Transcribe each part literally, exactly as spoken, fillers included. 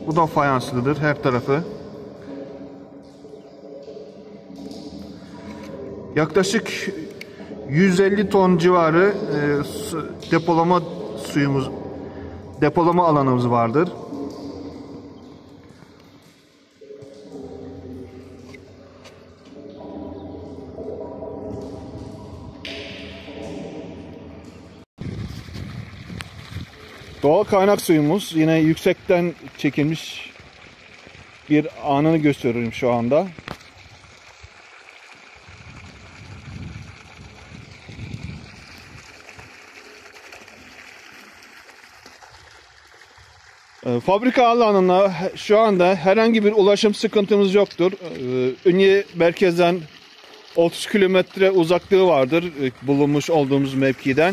Bu da fayanslıdır her tarafı. Yaklaşık yüz elli ton civarı e, su, depolama suyumuz, depolama alanımız vardır. Doğal kaynak suyumuz yine yüksekten çekilmiş bir anını gösteriyorum şu anda. Fabrika alanına şu anda herhangi bir ulaşım sıkıntımız yoktur. Ünye merkezden otuz kilometre uzaklığı vardır bulunmuş olduğumuz mevkiden.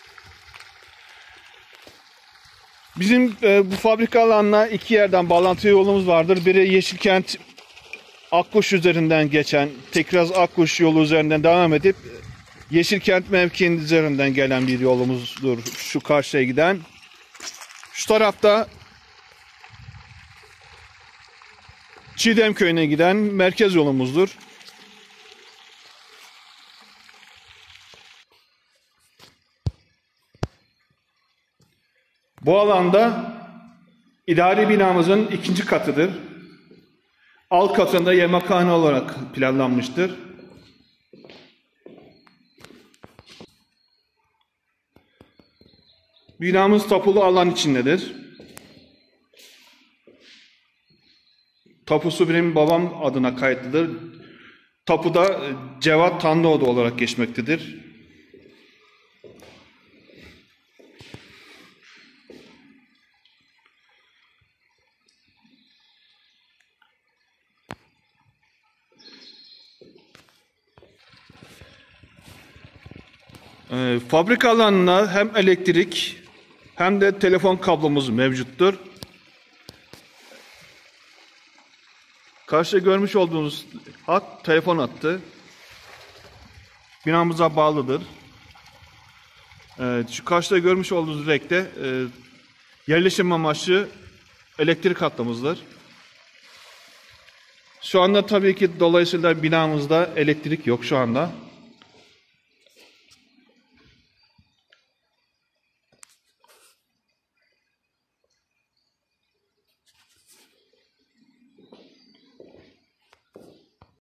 Bizim bu fabrika alanına iki yerden bağlantı yolumuz vardır. Biri Yeşilkent Akkuş üzerinden geçen, Tekraz Akkuş yolu üzerinden devam edip Yeşilkent mevkinin üzerinden gelen bir yolumuzdur. Şu karşıya giden. Şu tarafta Çiğdem köyüne giden merkez yolumuzdur. Bu alanda idari binamızın ikinci katıdır. Alt katında yemekhane olarak planlanmıştır. Binamız tapulu alan içindedir. Tapusu benim babam adına kayıtlıdır. Tapuda Cevat Tanrıoğlu olarak geçmektedir. E, fabrika alanına hem elektrik hem de telefon kablomuz mevcuttur. Karşıda görmüş olduğunuz hat telefon hattı. Binamıza bağlıdır. Evet, şu karşıda görmüş olduğunuz renkte e, yerleşim amaçlı elektrik hattımızdır. Şu anda tabii ki dolayısıyla binamızda elektrik yok şu anda.